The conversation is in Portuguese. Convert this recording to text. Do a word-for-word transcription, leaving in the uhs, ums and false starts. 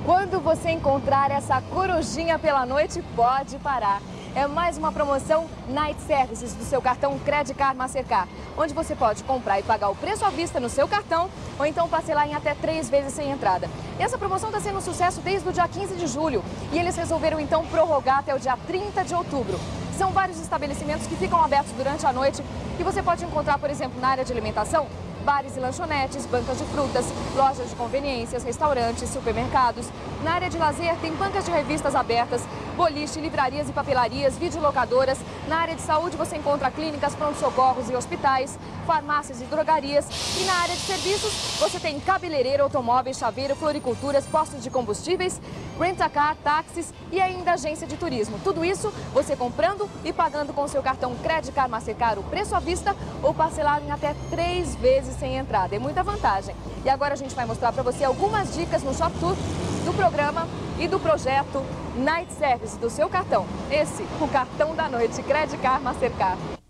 Quando você encontrar essa corujinha pela noite, pode parar. É mais uma promoção Night Services do seu cartão Credit Card Mastercard, onde você pode comprar e pagar o preço à vista no seu cartão ou então parcelar em até três vezes sem entrada. E essa promoção está sendo um sucesso desde o dia quinze de julho e eles resolveram então prorrogar até o dia trinta de outubro. São vários estabelecimentos que ficam abertos durante a noite e você pode encontrar, por exemplo, na área de alimentação, bares e lanchonetes, bancas de frutas, lojas de conveniências, restaurantes, supermercados. Na área de lazer tem bancas de revistas abertas, boliche, livrarias e papelarias, videolocadoras. Na área de saúde você encontra clínicas, pronto-socorros e hospitais, farmácias e drogarias. E na área de serviços você tem cabeleireiro, automóveis, chaveiro, floriculturas, postos de combustíveis, rent-a-car, táxis e ainda agência de turismo. Tudo isso você comprando e pagando com seu cartão Credit Card Mastercard o preço à vista ou parcelado em até três vezes sem entrada. É muita vantagem. E agora a gente vai mostrar para você algumas dicas no Shop Tour do programa e do projeto Night Service do seu cartão. Esse, o cartão da noite Credit Card Mastercard.